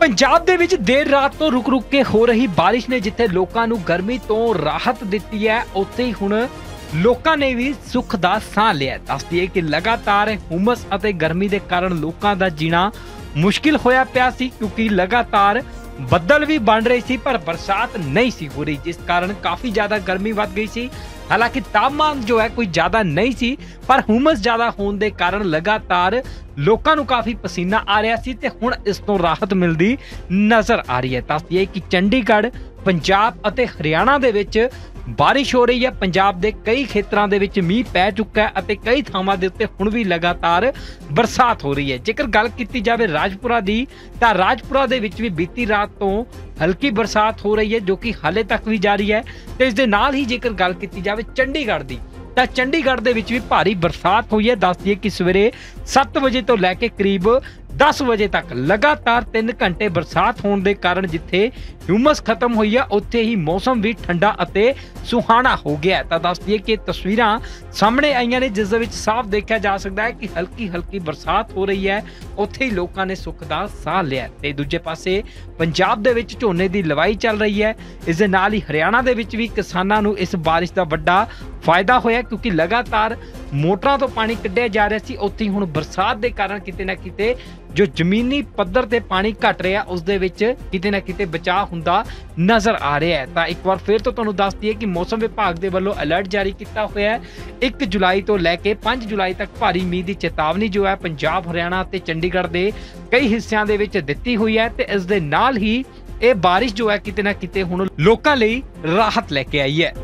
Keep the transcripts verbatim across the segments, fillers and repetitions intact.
पंजाब दे विच देर रात तो रुक रुक के हो रही बारिश ने जिथे लोकां नूं गर्मी तो राहत दित्ती है, उत्थे ही हुण लोकां ने भी सुख दा साह लिया। दस दईए कि लगातार हुमस अते गर्मी दे कारण लोकां दा जीना मुश्किल होया पिया सी, क्योंकि लगातार बदल भी बन रही सी पर बरसात नहीं सी हो रही, जिस कारण काफी ज्यादा गर्मी वध गई सी। हालांकि तापमान जो है कोई ज्यादा नहीं सी, पर हुमस ज्यादा होने के कारण लगातार लोकां नूं काफी पसीना आ रहा सी ते हुण इस तों राहत मिलदी नजर आ रही है। दस दईए कि चंडीगढ़, पंजाब अते हरियाणा दे विच बारिश हो रही है। पंजाब के कई खेत्रों के विच मीह पै चुका है अते कई थावां दे उत्ते हुण भी लगातार बरसात हो रही है। जेकर गल कीती जावे राजपुरा दी, तां राजपुरा दे विच भी बीती रात तो हल्की बरसात हो रही है, जो कि हाले तक भी जारी है। तो इस दे नाल ही जेकर गल कीती जावे चंडीगढ़ दी, तां चंडीगढ़ दे विच भी भारी बरसात हुई है। दस दईए कि सवेरे सत्त बजे तो लैके करीब दस बजे तक लगातार तीन घंटे बरसात होने के कारण जिथे ह्यूमस खत्म हुई है, उत्थे ही मौसम भी ठंडा अते सुहाना हो गया। तो दस दईए कि तस्वीरां सामने आईयां ने, जिस दे विच साफ देखा जा सकता है कि हल्की हल्की बरसात हो रही है, उत्थे ही लोकां ने सुख दा साह लिया। ते दूजे पासे पंजाब दे विच झोने दी लवाई चल रही है। इस दे नाल ही हरियाणा दे विच भी किसानां नूं इस बारिश दा वड्डा फायदा होया, क्योंकि लगातार मोटरां तो पानी कढ़िया जा रहा सी, उत्थे ही हुण बरसात दे कारण किते ना किते जो जमीनी पद्धर ते पानी घट रहा, उस दे विच किते ना किते बचाव हुंदा नजर आ रहा है। तो एक बार फिर तो तुहानूं दस दईए कि मौसम विभाग दे वल्लों अलर्ट जारी किया हुआ है। एक जुलाई तो लैके पांच जुलाई तक भारी मीह की चेतावनी जो है पंजाब, हरियाणा ते चंडीगढ़ के कई हिस्सों दे विच दित्ती हुई है। ते इस दे नाल ही ये बारिश जो है किते ना किते हुण लोकां लई राहत लैके आई है।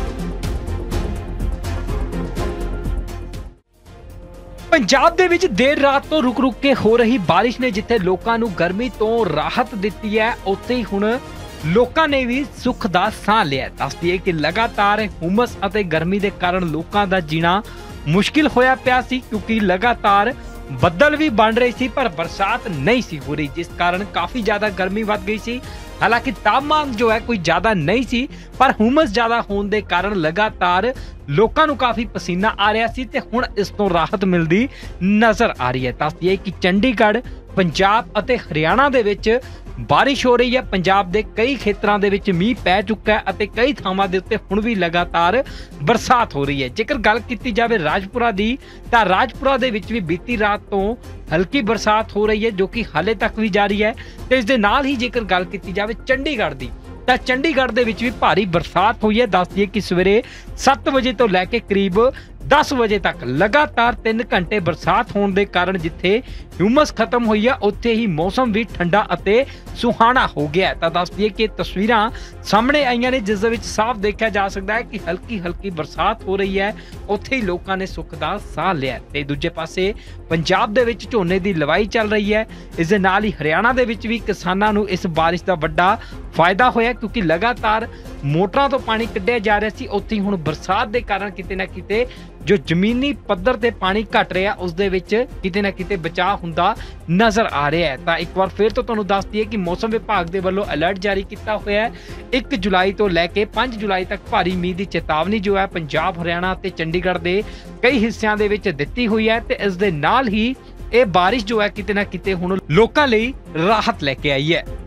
पंजाब दे विच देर रात तो रुक रुक के हो रही बारिश ने जिथे लोकां नूं गर्मी तो राहत दित्ती है, उत्थे ही हुण लोकां ने भी सुख दा साह लिया। दस दईए कि लगातार हुमस अते गर्मी दे कारण लोकां दा जीना मुश्किल होया पिया सी, क्योंकि लगातार बदल भी बन रही सी पर बरसात नहीं सी हो रही, जिस कारण काफी ज्यादा गर्मी वध गई सी। हालांकि तापमान जो है कोई ज्यादा नहीं सी, पर हुमस ज्यादा होने के कारण लगातार लोकां नूं काफी पसीना आ रहा सी ते हुण इस तों राहत मिलदी नजर आ रही है। दस दईए कि चंडीगढ़, पंजाब अते हरियाणा दे विच बारिश हो रही है। पंजाब के कई खेत्रों के विच मीह पै चुका है अते कई थावां दे उत्ते हुण भी लगातार बरसात हो रही है। जेकर गल कीती जावे राजपुरा दी, तां राजपुरा दे विच भी बीती रात तो हल्की बरसात हो रही है, जो कि हाले तक भी जारी है। तो इस दे नाल ही जेकर गल कीती जावे चंडीगढ़ दी, तां चंडीगढ़ दे विच भी भारी बरसात हुई है। दस दईए कि सवेरे सत्त बजे तो लैके करीब दस बजे तक लगातार तीन घंटे बरसात होने के कारण जिथे ह्यूमस खत्म हुई है, उत्थे ही मौसम भी ठंडा अते सुहाना हो गया। तो दस दईए कि तस्वीरां सामने आईयां ने, जिस दे विच साफ देखा जा सकता है कि हल्की हल्की बरसात हो रही है, उत्थे ही लोकां ने सुख दा साह लिया। ते दूजे पासे पंजाब दे विच झोने दी लवाई चल रही है। इस दे नाल ही हरियाणा दे विच भी किसानां नूं इस बारिश दा वड्डा फायदा होया, क्योंकि लगातार मोटरां तो पानी कढ़िया जा रहा सी, उत्थे ही हुण बरसात दे कारण किते ना किते जो जमीनी पद्धर ते पानी घट रहा, उस दे विच किते ना किते बचाव हुंदा नजर आ रहा है। तो एक बार फिर तो तुहानूं दस दईए कि मौसम विभाग दे वल्लों अलर्ट जारी किया हुआ है। एक जुलाई तो लैके पांच जुलाई तक भारी मीह की चेतावनी जो है पंजाब, हरियाणा ते चंडीगढ़ के कई हिस्सों दे विच दित्ती हुई है। ते इस दे नाल ही ये बारिश जो है किते ना किते हुण लोकां लई राहत लैके आई है।